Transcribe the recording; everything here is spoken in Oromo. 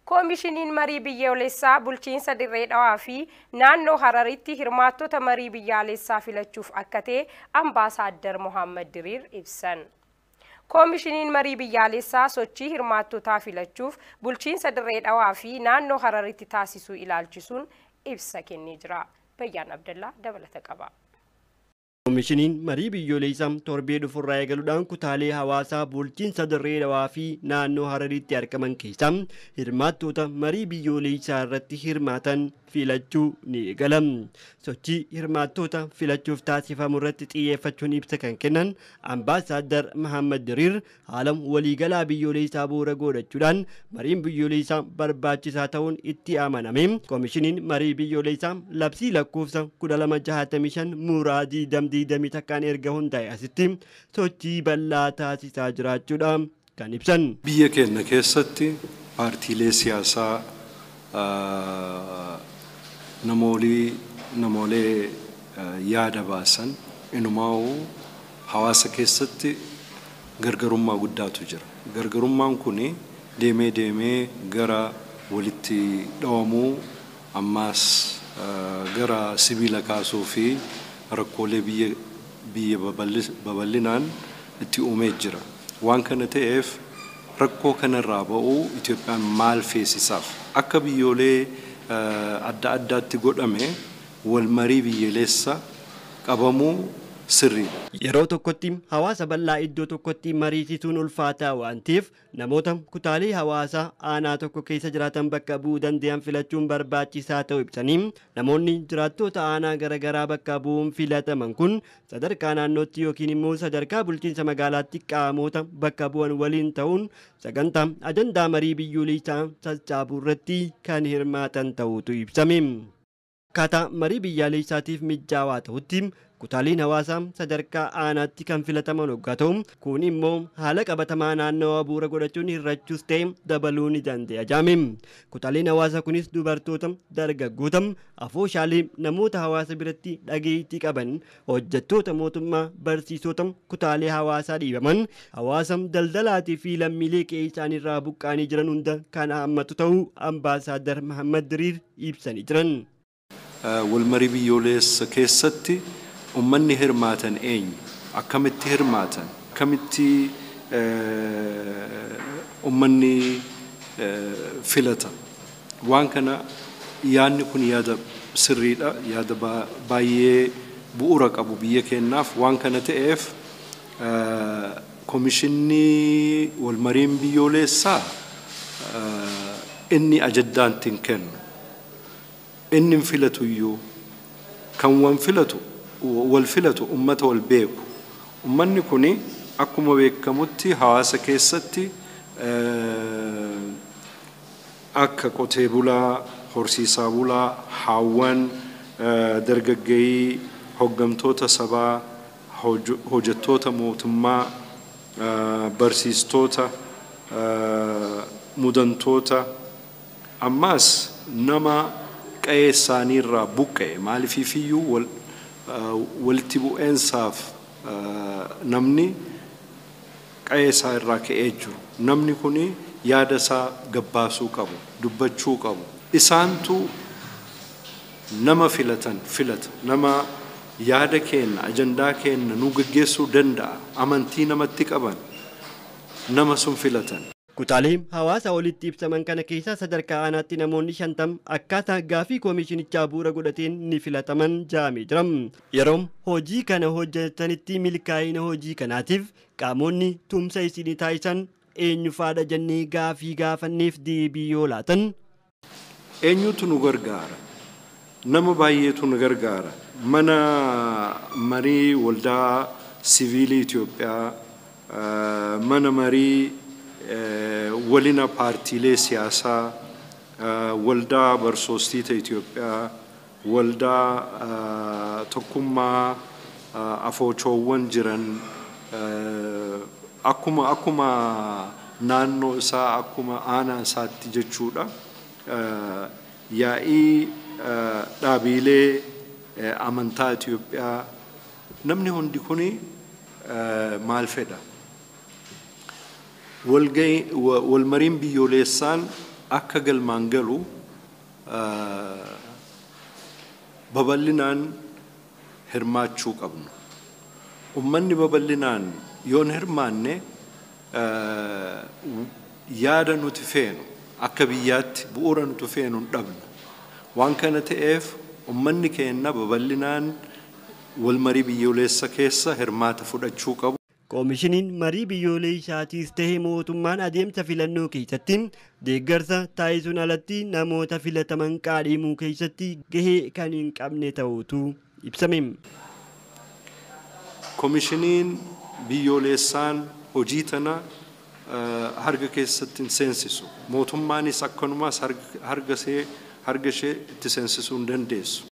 Koomishiniin marii biyyoolessaa bulchiinsa dirree dhawaa fi naannoo Hararitti hirmaattota marii biyyaalessaa filachuuf akka ta'e Ambaasaadder Mohammad Diriir ibsan. Koomishiniin marii biyyaalessaa sochii hirmaattotaa filachuuf bulchiinsa dirree dhawaa fi naannoo Hararitti taasisuu ilaalchisuun ibsa kennee jira. Bayyaan Abdallaa dabalata qaba. Koomishiniin marii biyyoolessaa torbee dhufurraa eegaluudhaan kutaalee hawaasaa bulchiinsa dirree dhawaa fi naannoo Hararitti argaman keessaa hirmaattoota marii biyyoolessaa irratti hirmaatan filachuu ni eegala. Sochii hirmaattoota filachuuf taasifamu irratti xiyyeeffachuun ibsa kan kennan Ambaasaadder Mohammad Diriir haala waliigalaa biyyoolessaa bu'uura godhachuudhaan mariin biyyoolessaa barbaachisaa ta'uun itti amaname. Koomishiniin marii biyyoolessaa labsii lakkoofsa 1265 muraadii damdii takkaan erga hundaa'e asitti sochii bal'aa taasisaa jiraachuudha kan ibsan. Biyya keenya keessatti paartiilee siyaasaa namoolee yaada baasan inumaa'uu hawaasa keessatti gargarummaa guddaatu jira. Gargarummaan kun deemee gara walitti dhawamuu ammaas gara sibiila kaasuu fi rakkoolee biyya babal'inaan itti uumee jira. Waan kana ta'eef rakkoo kanarraa ba'uu Itoophiyaan maal feesisaaf akka biyyoolee adda addaatti godhame wal marii biyyoolessaa qabamuu sirriidha. Yeroo tokkotti hawaasa bal'aa iddoo tokkotti mariisisuun ulfaataa waan ta'eef namoota kutaalee hawaasaa aanaa tokko keessa jiraatan bakka bu'uu danda'an filachuun barbaachisaa ta'uu ibsanii namoonni jiraattota aanaa garaagaraa bakka bu'uun filataman kun sadarkaa naannootti yookiin immoo sadarkaa bulchiinsa magaalaatti qaamoota bakka bu'an waliin ta'uun sagantaa ajandaa marii biyyoolessaa sassaabuu irratti kan hirmaatan ta'uutu ibsame. Akkaataa marii biyyaalessaatiif mijaawaa ta'utti kutaaleen hawaasaa sadarkaa aanaatti kan filataman hoggaa ta'u kun immoo haala qabatamaa naannawaa bu'uura godhachuun hirrachuus ta'e dabaluu ni danda'a jaame. Kutaaleen hawaasaa kunis dubartoota, dargaggoota, afooshaalee namoota hawaasa biratti dhageettii qaban, hojjettoota mootummaa, barsiisota kutaalee hawaasaa dhiibaman, hawaasa daldalaatii fi lammiilee qe'ee isaaniirraa buqqaanii jiran hunda kan hammatu ta'uu Ambaasaadder Mohammad Diriir ibsanii jiran. Walmarii biyyoolessa keessatti ummanni hirmaatan eenyu? Akkamitti hirmaatan? Akkamitti ummanni filata? Waan kana yaadni kun yaada sirriidha. Yaada baay'ee bu'uura qabu biyya keenyaaf. Waan kana ta'eef koomishinni walmariin biyyoolessaa inni ajaddaan ittiin kennu. Inni filatu iyyuu kan wal filatu ummata wal beeku. Ummanni kuni akkuma beekamutti hawaasa keessatti akka qotee bulaa, horsiisaa bulaa, haawwan, dargaggeeyyii, hoggantoota sabaa, hojjettoota mootummaa, barsiistota, mudantoota ammaas nama qe'ee isaaniirraa buqqa'e maaliifiyyuu walitti bu'eensaaf namni qe'ee isaa irraa ka'ee jiru. Namni kun yaada isaa gabbaasuu qabu, dubbachuu qabu. Isaantu nama filata. Nama yaada keenya, ajandaa keenya nu gaggeessuu danda'a. Amantii namatti qaban nama sun filatan. Kutaalee hawaasa walitti ibsaman kana keessa sadarkaa aanaatti namoonni 50 akkaataa gaafii koomishinichaa bu'uura godhateen ni filataman jaamee jira. Yeroo hojii kana hojjetanitti milkaa'ina hojii kanaatiif qaamonni tumsa isinii taasisan eenyu faadha jennee gaafii gaafanneef deebii yoo laatan. Eenyutu nu gargaara? Nama baay'eetu nu gargaara. Mana marii waldaa siviilii Itoophiyaa, mana marii walina paartiilee siyaasaa, waldaa barsoostota Itoophiyaa, waldaa tokkummaa afoochoowwan jiran akkuma naannoo isaa akkuma aanaa isaatti jechuudha. Yaa'ii dhaabilee amantaa Itoophiyaa namni hundi kuni maal fedha? Walmariin biyyoolessaan akka galmaan galu babal'inaan hirmaachuu qabnu. Ummanni babal'inaan yoon hirmaanne yaada nuti feenu akka biyyaatti bu'uura nuti feenu hin dhabna. Waan kana ta'eef ummanni keenya babal'inaan wal marii biyyoolessa keessa hirmaata fudhachuu qabu. Koomishiniin marii biyyoolessaatiis ta'ee mootummaan adeemsa filannoo keessatti deeggarsa taasisuun alatti namoota filataman qaadhimuu keessatti gahee kan hin qabne ta'uutu ibsame. Koomishiniin biyyoolessaan hojii tana harka keessatti hin seensisu. Mootummaanis akkanumas harka ishee itti seensisuu hin dandeessu.